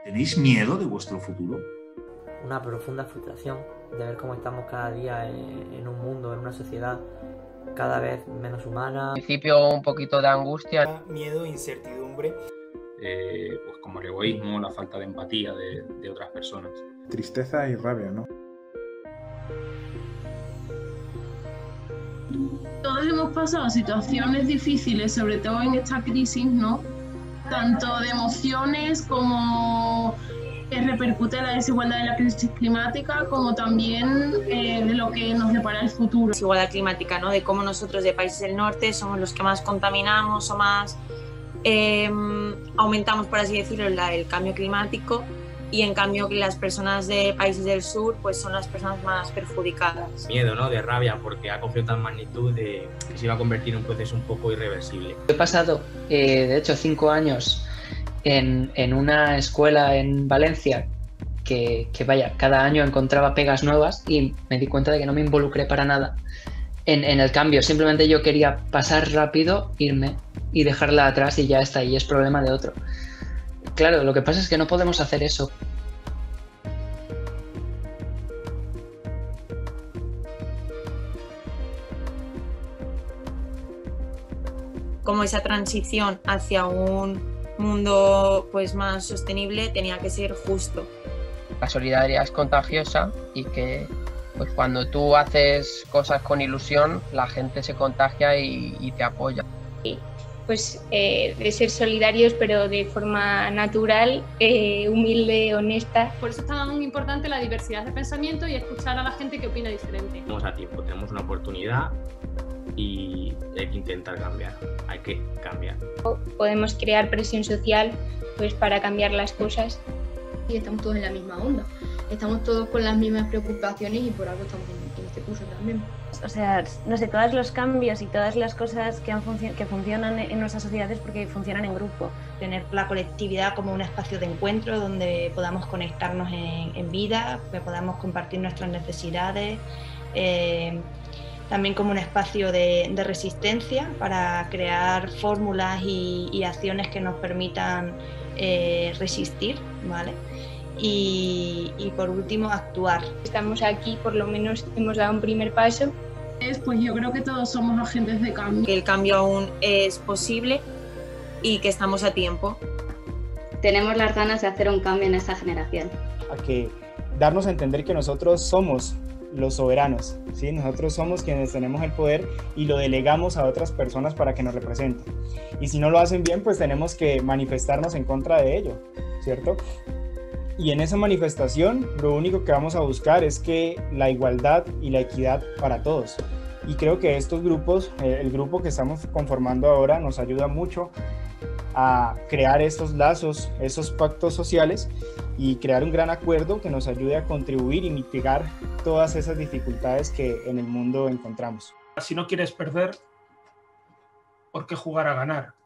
¿Tenéis miedo de vuestro futuro? Una profunda frustración de ver cómo estamos cada día en un mundo, en una sociedad cada vez menos humana. Al principio un poquito de angustia. Miedo e incertidumbre. Pues como el egoísmo, la falta de empatía de otras personas. Tristeza y rabia, ¿no? Todos hemos pasado situaciones difíciles, sobre todo en esta crisis, ¿no? Tanto de emociones como que repercute la desigualdad de la crisis climática, como también de lo que nos depara el futuro. Desigualdad climática, ¿no? De cómo nosotros de países del norte somos los que más contaminamos o más aumentamos, por así decirlo, el cambio climático, y en cambio las personas de países del sur pues son las personas más perjudicadas. Miedo, ¿no? De rabia, porque ha cogido tan magnitud de que se iba a convertir en un proceso un poco irreversible. He pasado, de hecho, 5 años en una escuela en Valencia que vaya, cada año encontraba pegas nuevas y me di cuenta de que no me involucré para nada en el cambio. Simplemente yo quería pasar rápido, irme y dejarla atrás y ya está, y es problema de otro. Claro, lo que pasa es que no podemos hacer eso. Como esa transición hacia un mundo pues más sostenible tenía que ser justo. La solidaridad es contagiosa y que pues cuando tú haces cosas con ilusión, la gente se contagia y te apoya. Pues de ser solidarios, pero de forma natural, humilde, honesta. Por eso es tan importante la diversidad de pensamiento y escuchar a la gente que opina diferente. Estamos a tiempo, tenemos una oportunidad y hay que intentar cambiar, hay que cambiar. Podemos crear presión social pues para cambiar las cosas. Y estamos todos en la misma onda, estamos todos con las mismas preocupaciones y por algo estamos en este curso también. O sea, no sé, todos los cambios y todas las cosas que funcionan en nuestras sociedades porque funcionan en grupo. Tener la colectividad como un espacio de encuentro donde podamos conectarnos en vida, que podamos compartir nuestras necesidades, también como un espacio de resistencia para crear fórmulas y acciones que nos permitan resistir, ¿vale? Y por último, actuar. Estamos aquí, por lo menos hemos dado un primer paso. Pues yo creo que todos somos agentes de cambio. Que el cambio aún es posible y que estamos a tiempo. Tenemos las ganas de hacer un cambio en esta generación. A que darnos a entender que nosotros somos los soberanos, ¿sí? Nosotros somos quienes tenemos el poder y lo delegamos a otras personas para que nos representen. Y si no lo hacen bien, pues tenemos que manifestarnos en contra de ello, ¿cierto? Y en esa manifestación lo único que vamos a buscar es que la igualdad y la equidad para todos. Y creo que estos grupos, el grupo que estamos conformando ahora, nos ayuda mucho a crear estos lazos, esos pactos sociales y crear un gran acuerdo que nos ayude a contribuir y mitigar todas esas dificultades que en el mundo encontramos. Si no quieres perder, ¿por qué jugar a ganar?